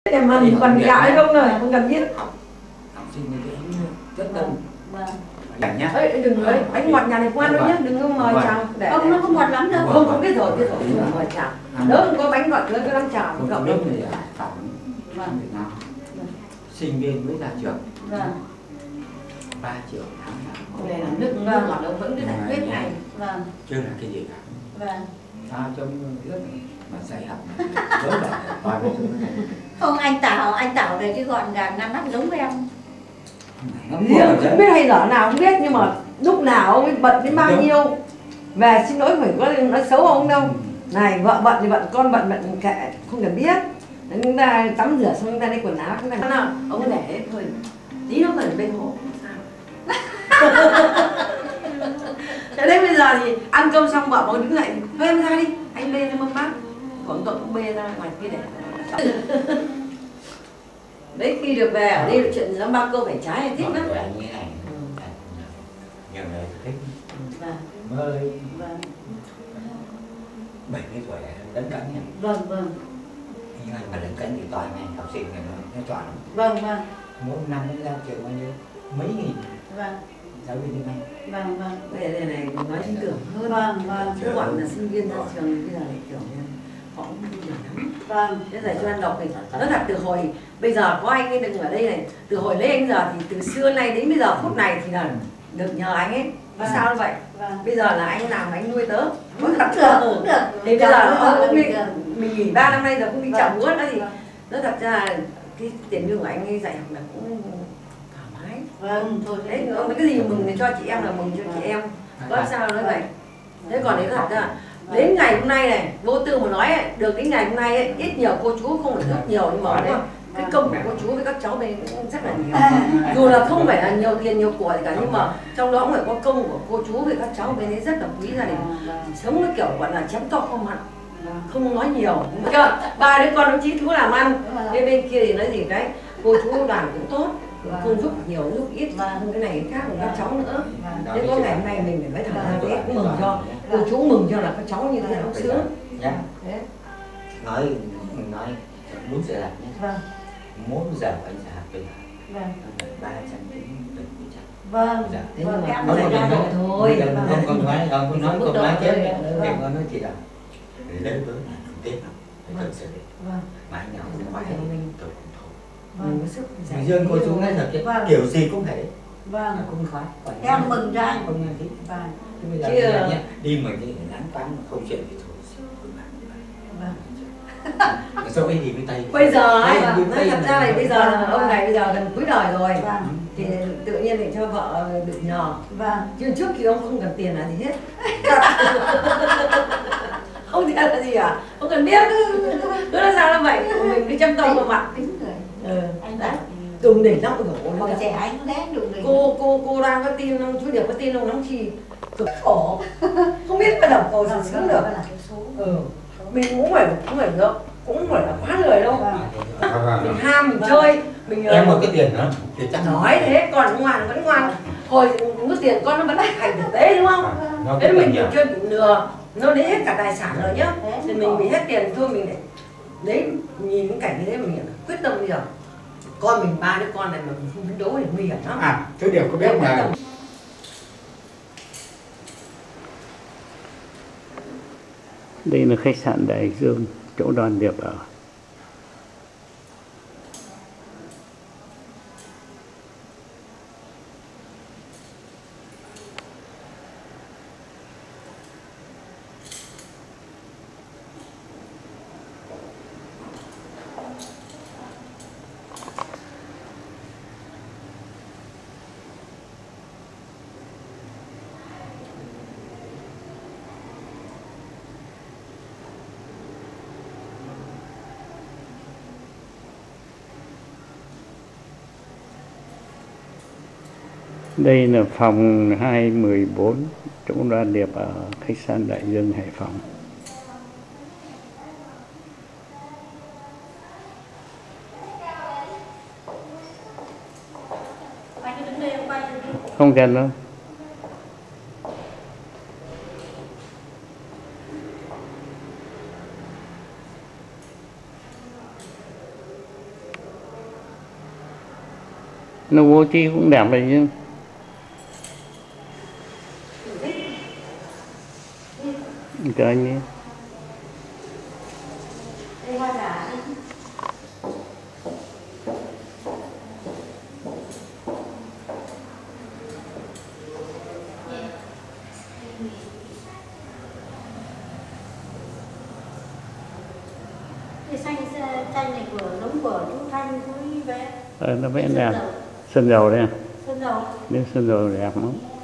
Em mà còn gạo không rồi, không cần biết. Học sinh như thế rất đông. Vâng. Nhá. Ê, đừng nói, bánh ngọt nhà này ngoan đâu nhá, đừng có mời chào. Không, nó không ngọt lắm đâu. Không biết rồi, mời chào. Đỡ không có bánh ngọt nữa, cứ làm chào. Không biết thì phỏng Việt Nam. Sinh viên mới ra trường. Vâng. 3 triệu tháng nào. Này là nước ngọt đâu vẫn cứ giải quyết này. Vâng. Chưa là cái gì cả. Vâng. Sao trong rất mà dạy học rất là toàn bộ. Không, anh Tảo về cái gọn gàng ngăn nắp giống em. Không biết hay dở nào không biết, nhưng mà lúc nào ông ấy bận đến bao nhiêu về xin lỗi phải có nói xấu ông đâu. Này vợ bận thì bận, con bận kệ, không cần biết. Chúng ta tắm rửa xong chúng ta lấy quần áo chúng ta nào ông ấy để thôi tí nó còn bên hộ. Thế đấy bây giờ thì ăn cơm xong vợ ông đứng dậy thôi em ra đi, anh bê ra mâm bát, còn cậu cũng bê ra ngoài kia để. Đấy khi được về ở đây là chuyện dám bao câu phải trái hay thích lắm. Anh như này, nhiều người thích mới 70 tuổi lấn cấn nha. Vâng, vâng. Nhưng mà lấn cấn thì toàn này học sinh nó chọn. Vâng, vâng. Mỗi năm nó ra trường bao nhiêu? Mấy nghìn. Vâng. Giáo viên tiếng Anh. Vâng, vâng. Đây này nói tin tưởng hơn. Vâng, vâng. Chứ bọn là sinh viên ra trường bây giờ lại kiểu như họ cũng không hiểu lắm. Vâng. Thế dạy cho ăn đọc thì nói thật từ hồi bây giờ có anh ấy đừng ở đây này, từ hồi lấy anh giờ thì từ xưa nay đến bây giờ phút này thì là được nhờ anh ấy. Mà sao như vậy? Vâng. Bây giờ là anh làm anh nuôi tớ. Có thật Cũng được. Thì bây giờ ông mình nghỉ 3 năm nay giờ cũng đi chợ búa nữa thì nó thật ra cái tiền lương của anh ấy dạy học là cũng thoải mái. Vâng, thôi Đấy, ông cái gì mừng thì cho chị em là mừng cho chị em. Có sao nói vậy. Thế còn đấy thật ra đến ngày hôm nay này, vô tư mà nói ấy, được đến ngày hôm nay ấy, ít nhiều cô chú không phải rất nhiều nhưng mà cái công của cô chú với các cháu đây cũng rất là nhiều. Dù là không phải là nhiều tiền nhiều của gì cả nhưng mà trong đó cũng phải có công của cô chú với các cháu bên đấy rất là quý gia đình. Sống cái kiểu gọi là chém to không mặn, không nói nhiều. Ba đứa con đồng chí chú làm ăn, bên kia thì nói gì đấy, cô chú đoàn cũng tốt. Không giúp nhiều giúp ít không cái này cái khác của các cháu nữa. Thế có ngày hôm nay mình phải thở ra thế cũng mừng cho cô chú, mừng cho là các cháu như thế nó sướng. Thế Nói muốn giờ làm nhé. Vâng. Mỗi giờ anh sẽ học bây giờ. Vâng. 300 đến 400. Vâng. thế nhưng mà Nói dạy ra thôi. không còn nói không nói chết để con nói chỉ là để lớn với là không tiếp đâu. Thật sự mà anh nào cũng phải mình tôi cũng thôi. Mình có sức Bình Dương cô chú nói thật chứ kiểu gì cũng phải vâng cũng khoái. em mừng cho anh. Không nghe thích. Vâng. Bây giờ nhé, đi mà đi nắng quán mà không chuyện thì thôi. Sau cái gì với tay bây giờ ấy, nói thật ra này bây giờ ông này bây giờ gần cuối đời rồi thì tự nhiên để cho vợ được nhờ. Chứ trước khi ông không cần tiền là gì hết. Không tiền là gì à, không cần biết cứ nói sao là vậy, mình cứ chăm tâm vào mặt. Anh đã đừng để nóng đổ còn trẻ anh cũng đáng đừng để cô đang có tin không, chú Điệp có tin không, nóng chi cực khổ không biết phải đọc cầu gì sướng được. Mình cũng phải được, cũng phải là quá lời đâu. Mình ham mình chơi mình em một cái tiền nữa thì chắc nói thế còn ngoan vẫn ngoan. Hồi mức tiền con nó vẫn hành thực tế đúng không? Thế mình chơi bị lừa nó lấy hết cả tài sản rồi nhá, thì mình bị hết tiền thôi mình để đấy nhìn cái cảnh như thế mình quyết tâm bây giờ con mình ba đứa con này mà mình không phấn đấu thì nguy hiểm lắm. Chú Điệp có biết mà đây là khách sạn Đại Dương, chỗ Đoàn Điệp ở. Đây là phòng 214, chỗ Đoàn Điệp ở khách sạn Đại Dương, Hải Phòng. Không cần đâu. Nó bố trí cũng đẹp đấy chứ. Cho anh ấy. Đây hoa giả. Cái tranh này của giống của chú Thanh chú vẽ. Nó vẽ đẹp. Sơn dầu đây à? Sơn dầu. Nếu sơn dầu đẹp lắm.